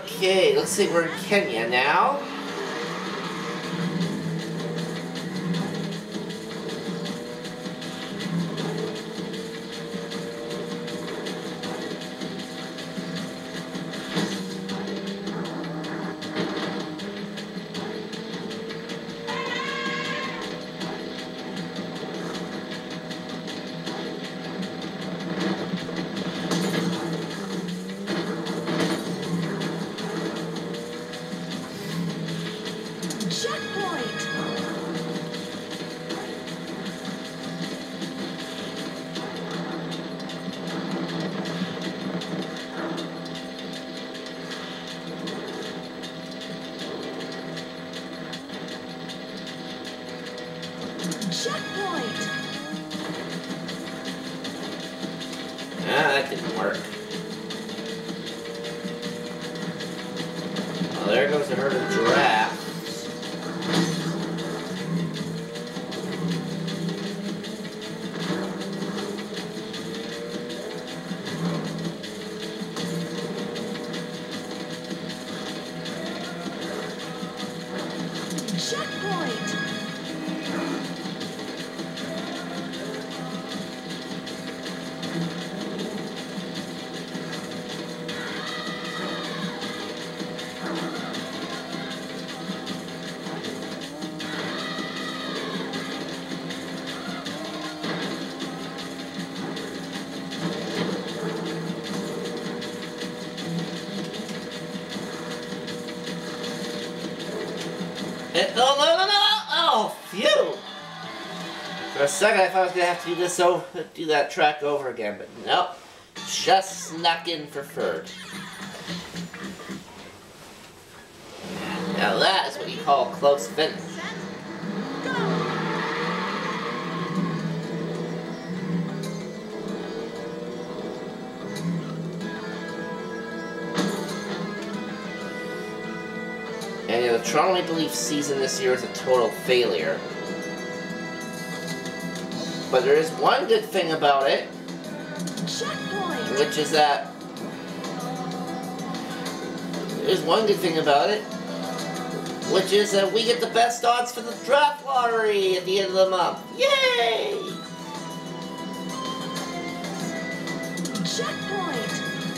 Okay, let's see, we're in Kenya now. Checkpoint! That didn't work. Well, there goes the herd of giraffes. Checkpoint! Oh, no! Oh, phew! For a second I thought I was gonna have to do that track over again, but nope. Just snuck in for third. Now that is what you call a close finish. And the Toronto Maple Leaf season this year is a total failure. But there is one good thing about it, which is that we get the best odds for the draft lottery at the end of the month. Yay! Checkpoint!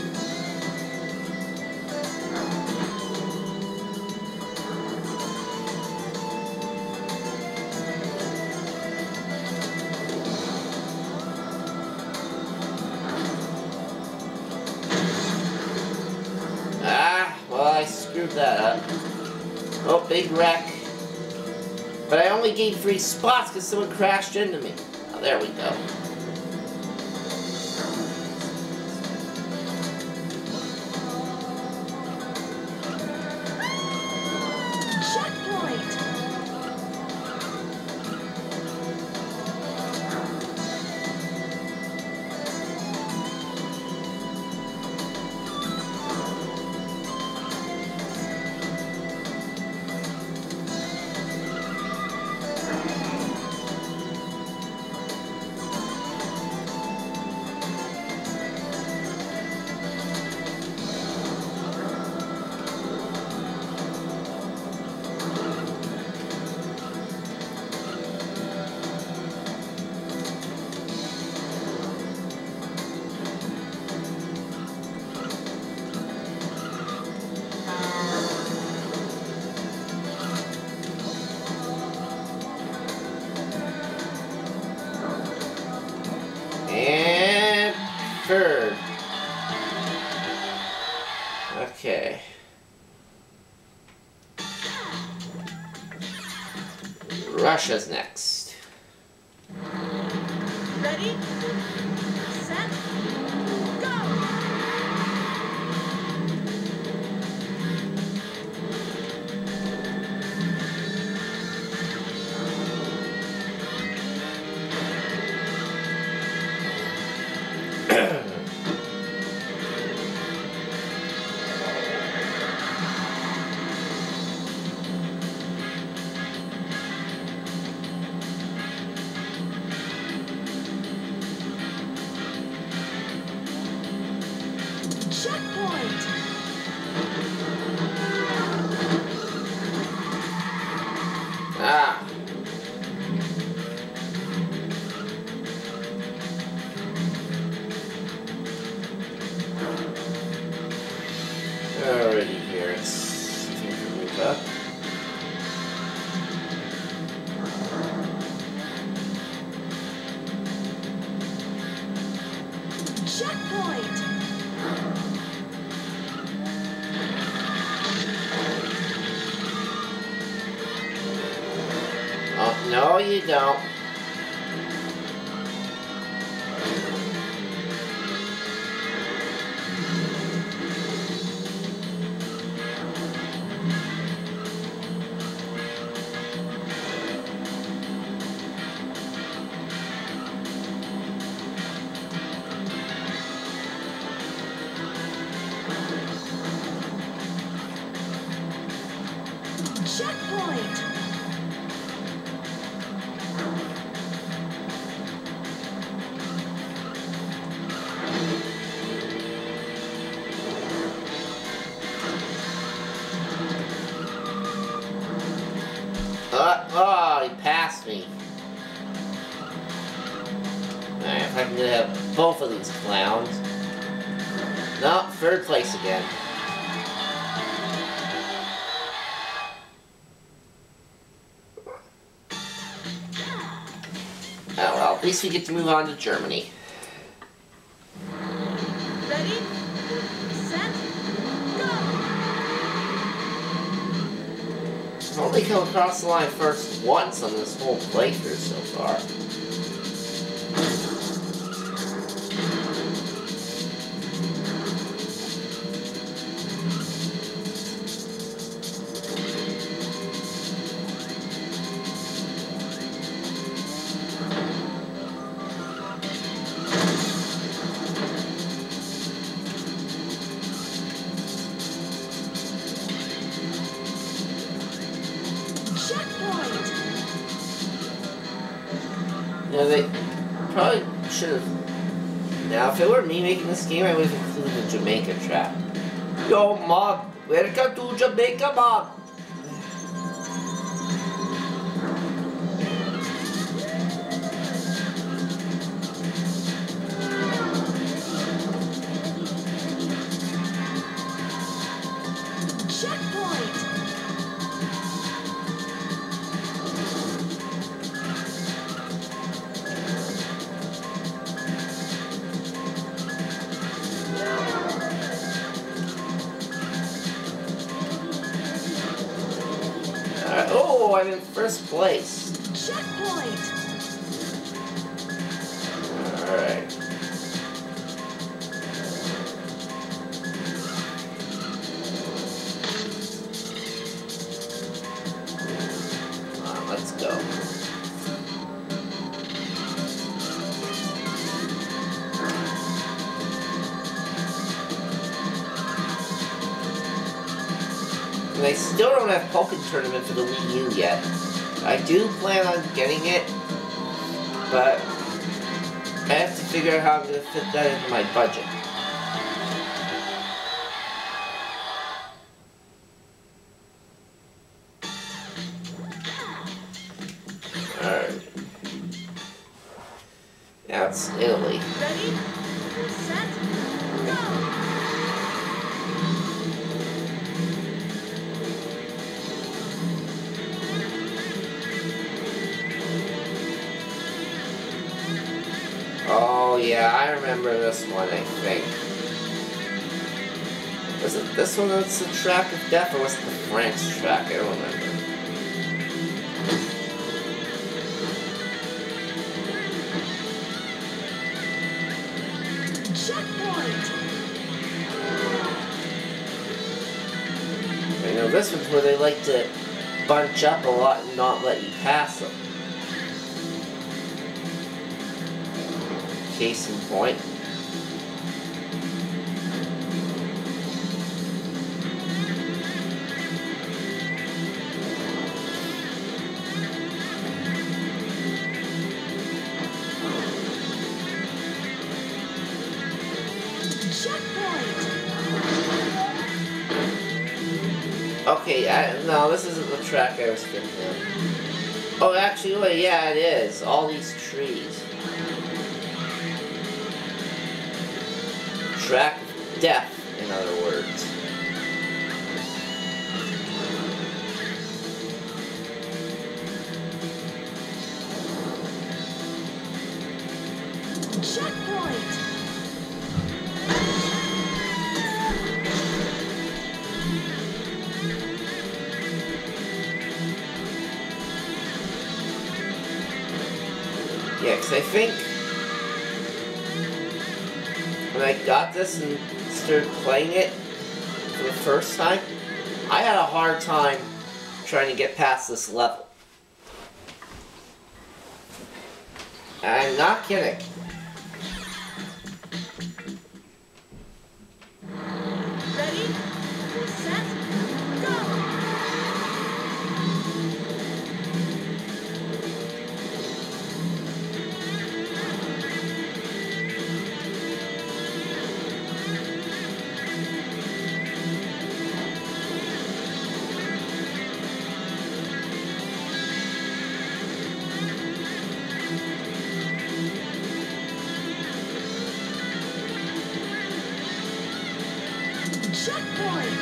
Well, I screwed that up. Oh, big wreck. But I only gained 3 spots because someone crashed into me. Oh, there we go. Checkpoint! And third. Okay. Russia's next. Ready? Set? Go! No, you don't. Checkpoint! Oh, he passed me. Alright, if I can get both of these clowns. No, third place again. Oh well, at least we get to move on to Germany. Ready? Set? Go! I've only come across the line first once on this whole playthrough so far. Checkpoint! You know, they probably should have. Now, if it were me making this game, I would have included the Jamaica track. Yo, Mom! Welcome to Jamaica, Mom! Checkpoint! Oh, I'm in first place. Checkpoint! Alright. Let's go. And I still don't have Pokken Tournament for the Wii U yet. I do plan on getting it, but I have to figure out how I'm going to fit that into my budget. Alright. Now it's Italy. Ready? Set? Go! Oh yeah, I remember this one, I think. Was it this one that's the track of death, or was it the France track? I don't remember. Checkpoint! I know this one's where they like to bunch up a lot and not let you pass them. Case in point. Okay, no, this isn't the track I was thinking of. Oh, actually, wait, yeah, it is. All these trees. Track of death, in other words. Checkpoint! Yeah, because I think when I got this and started playing it for the first time, I had a hard time trying to get past this level. I'm not kidding. Ready, set, go! Checkpoint!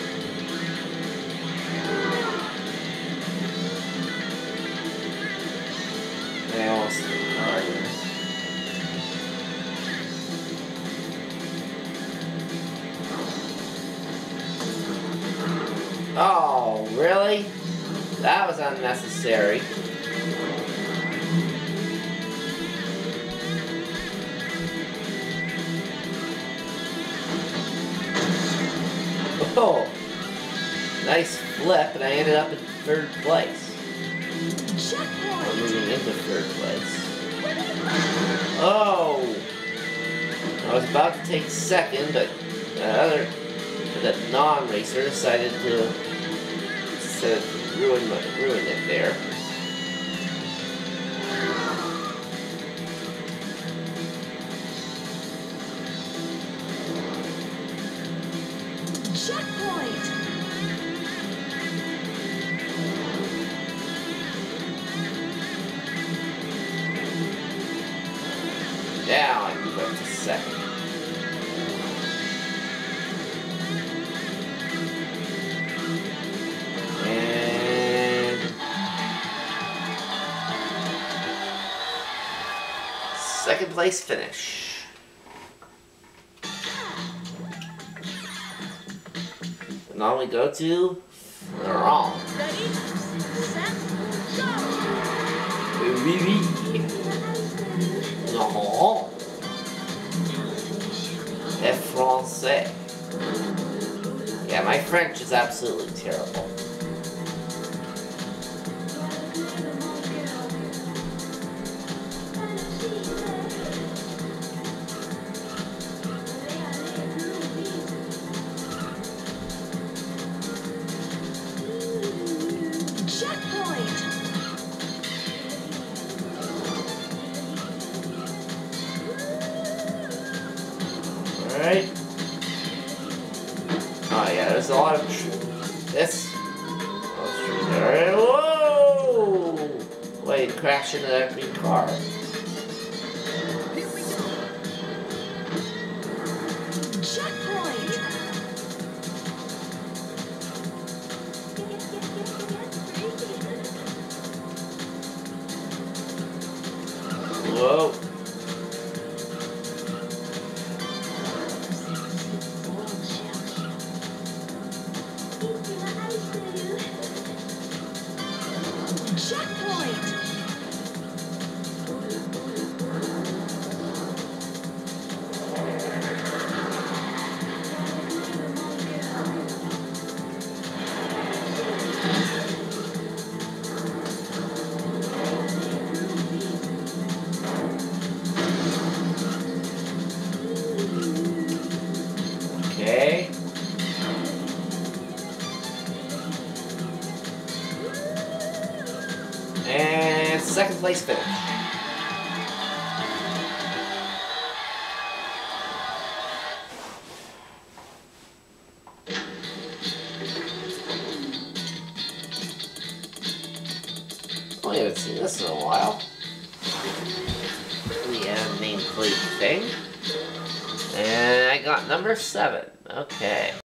I almost Oh, really? That was unnecessary. Oh, nice flip, and I ended up in third place. Checkpoint! Or moving into third place. Oh! I was about to take second, but the non-racer decided to ruin it there. Checkpoint! Now I move up to second. And second place finish. And now we go to Laurent. Ready, set, go! Oui, oui. Laurent. Et français. Yeah, my French is absolutely terrible. Checkpoint! Alright. Oh yeah, there's a lot of this. Alright, whoa! Wait, crash into that green car. Here we go! Checkpoint! Whoa. Checkpoint! Okay. And second place finish. Oh, I haven't seen this in a while. The nameplate thing. And I got number 7. Okay.